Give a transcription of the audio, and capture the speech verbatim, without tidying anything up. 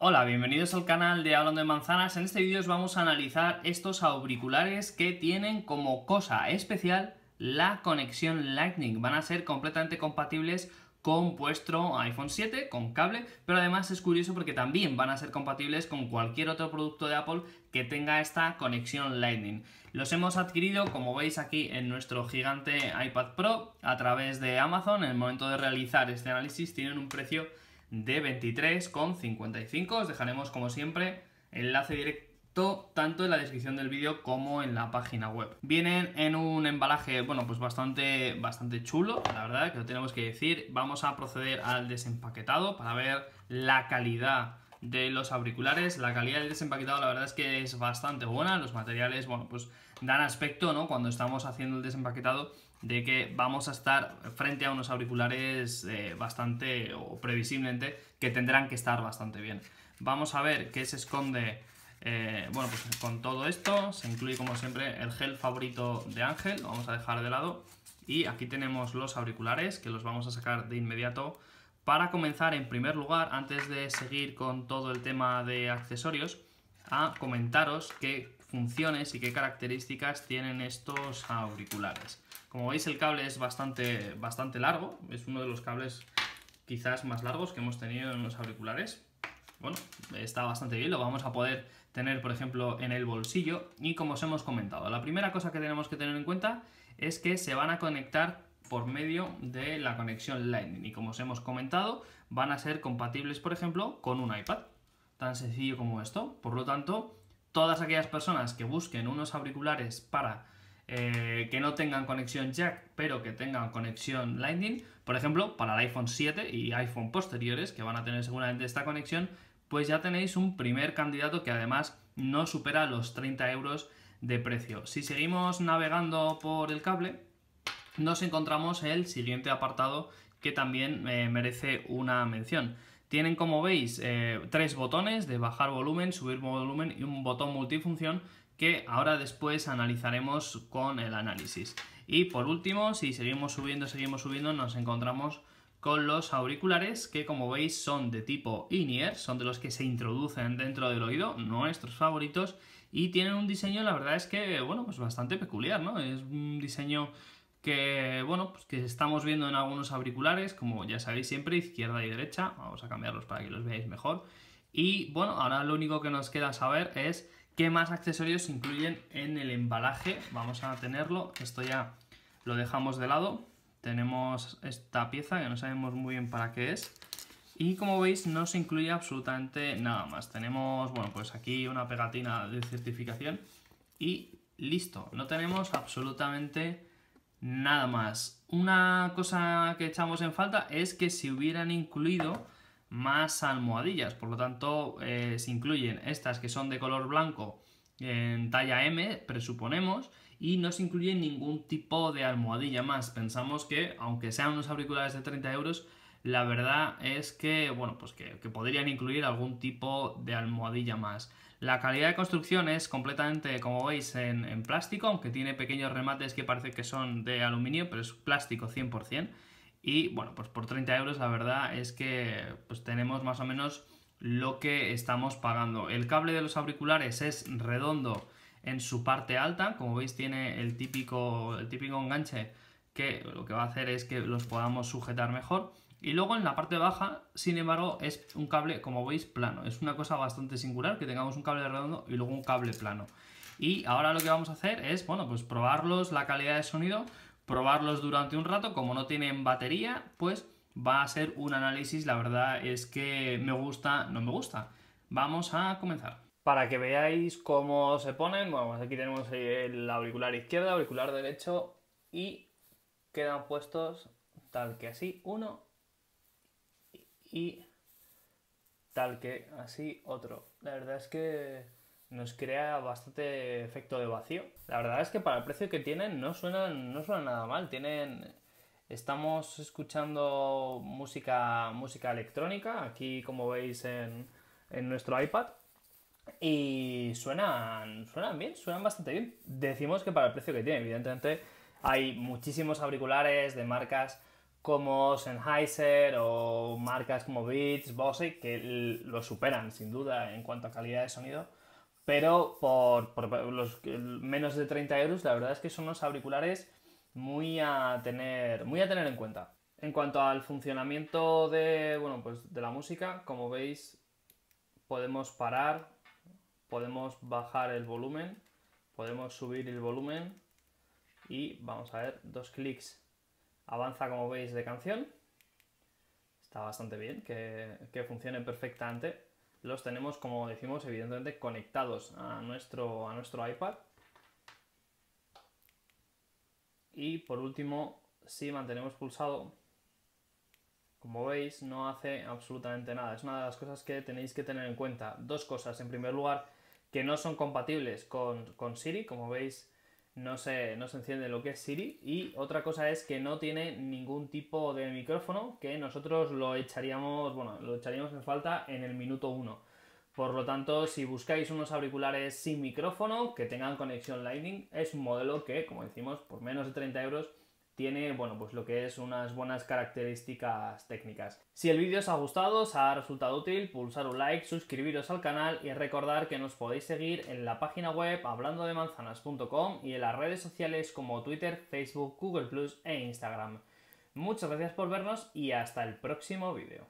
Hola, bienvenidos al canal de Hablando de Manzanas. En este vídeo os vamos a analizar estos auriculares que tienen como cosa especial la conexión Lightning. Van a ser completamente compatibles con vuestro iPhone siete, con cable, pero además es curioso porque también van a ser compatibles con cualquier otro producto de Apple que tenga esta conexión Lightning. Los hemos adquirido, como veis aquí, en nuestro gigante iPad Pro a través de Amazon. En el momento de realizar este análisis tienen un precio de veintitrés con cincuenta y cinco. Os dejaremos, como siempre, enlace directo tanto en la descripción del vídeo como en la página web. Vienen en un embalaje, bueno, pues bastante, bastante chulo, la verdad, que lo tenemos que decir. Vamos a proceder al desempaquetado para ver la calidad de los auriculares. La calidad del desempaquetado, la verdad es que es bastante buena. Los materiales, bueno, pues dan aspecto, ¿no?, cuando estamos haciendo el desempaquetado, de que vamos a estar frente a unos auriculares eh, bastante, o previsiblemente, que tendrán que estar bastante bien. Vamos a ver qué se esconde, eh, bueno, pues con todo esto. Se incluye, como siempre, el gel favorito de Ángel, lo vamos a dejar de lado. Y aquí tenemos los auriculares, que los vamos a sacar de inmediato. Para comenzar, en primer lugar, antes de seguir con todo el tema de accesorios, a comentaros qué funciones y qué características tienen estos auriculares. Como veis, el cable es bastante, bastante largo, es uno de los cables quizás más largos que hemos tenido en los auriculares. Bueno, está bastante bien, lo vamos a poder tener, por ejemplo, en el bolsillo. Y como os hemos comentado, la primera cosa que tenemos que tener en cuenta es que se van a conectar por medio de la conexión Lightning. Y como os hemos comentado, van a ser compatibles, por ejemplo, con un iPad. Tan sencillo como esto. Por lo tanto, todas aquellas personas que busquen unos auriculares para eh, que no tengan conexión jack, pero que tengan conexión Lightning, por ejemplo, para el iPhone siete y iPhone posteriores, que van a tener seguramente esta conexión, pues ya tenéis un primer candidato que además no supera los treinta euros de precio. Si seguimos navegando por el cable, nos encontramos el siguiente apartado que también eh, merece una mención. Tienen, como veis, eh, tres botones de bajar volumen, subir volumen y un botón multifunción que ahora después analizaremos con el análisis. Y por último, si seguimos subiendo, seguimos subiendo, nos encontramos con los auriculares que, como veis, son de tipo in-ear, son de los que se introducen dentro del oído, nuestros favoritos, y tienen un diseño, la verdad es que, bueno, pues bastante peculiar, ¿no? Es un diseño que, bueno, pues que estamos viendo en algunos auriculares, como ya sabéis siempre, izquierda y derecha. Vamos a cambiarlos para que los veáis mejor. Y bueno, ahora lo único que nos queda saber es qué más accesorios se incluyen en el embalaje. Vamos a tenerlo, esto ya lo dejamos de lado. Tenemos esta pieza que no sabemos muy bien para qué es. Y como veis, no se incluye absolutamente nada más. Tenemos, bueno, pues aquí una pegatina de certificación y listo. No tenemos absolutamente nada más. Una cosa que echamos en falta es que se hubieran incluido más almohadillas. Por lo tanto, eh, se incluyen estas que son de color blanco en talla M, presuponemos, y no se incluye ningún tipo de almohadilla más. Pensamos que, aunque sean unos auriculares de treinta euros, la verdad es que, bueno, pues que, que podrían incluir algún tipo de almohadilla más. La calidad de construcción es completamente, como veis, en, en plástico, aunque tiene pequeños remates que parece que son de aluminio, pero es plástico cien por cien. Y bueno, pues por treinta euros la verdad es que pues tenemos más o menos lo que estamos pagando. El cable de los auriculares es redondo en su parte alta, como veis tiene el típico, el típico enganche que lo que va a hacer es que los podamos sujetar mejor. Y luego en la parte baja, sin embargo, es un cable, como veis, plano. Es una cosa bastante singular que tengamos un cable redondo y luego un cable plano. Y ahora lo que vamos a hacer es, bueno, pues probarlos, la calidad de sonido, probarlos durante un rato. Como no tienen batería, pues va a ser un análisis, la verdad es que me gusta, no me gusta. Vamos a comenzar. Para que veáis cómo se ponen, bueno, pues aquí tenemos el auricular izquierdo, auricular derecho y quedan puestos tal que así uno y tal que así otro. La verdad es que nos crea bastante efecto de vacío. La verdad es que para el precio que tienen no suenan, no suenan nada mal. Tienen, estamos escuchando música, música electrónica aquí, como veis, en, en nuestro iPad. Y suenan, suenan bien, suenan bastante bien. Decimos que para el precio que tienen, evidentemente hay muchísimos auriculares de marcas como Sennheiser o marcas como Beats, Bose, que lo superan sin duda en cuanto a calidad de sonido, pero por, por los menos de treinta euros la verdad es que son unos auriculares muy a tener, muy a tener en cuenta. En cuanto al funcionamiento de, bueno, pues de la música, como veis, podemos parar, podemos bajar el volumen, podemos subir el volumen y vamos a ver, dos clics avanza, como veis, de canción. Está bastante bien que, que funcione perfectamente. Los tenemos, como decimos, evidentemente conectados a nuestro, a nuestro iPad. Y por último, si mantenemos pulsado, como veis, no hace absolutamente nada. Es una de las cosas que tenéis que tener en cuenta. Dos cosas. En primer lugar, que no son compatibles con, con Siri. Como veis, no se, no se enciende lo que es Siri. Y otra cosa es que no tiene ningún tipo de micrófono, que nosotros lo echaríamos, bueno, lo echaríamos en falta en el minuto uno. Por lo tanto, si buscáis unos auriculares sin micrófono, que tengan conexión Lightning, es un modelo que, como decimos, por menos de treinta euros, tiene, bueno, pues lo que es unas buenas características técnicas. Si el vídeo os ha gustado, os ha resultado útil, pulsar un like, suscribiros al canal y recordar que nos podéis seguir en la página web hablando de manzanas punto com y en las redes sociales como Twitter, Facebook, Google plus, e Instagram. Muchas gracias por vernos y hasta el próximo vídeo.